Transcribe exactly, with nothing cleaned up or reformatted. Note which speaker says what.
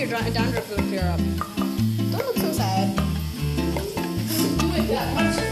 Speaker 1: dra- dandruff will clear up. Don't look so sad.
Speaker 2: Do it that much.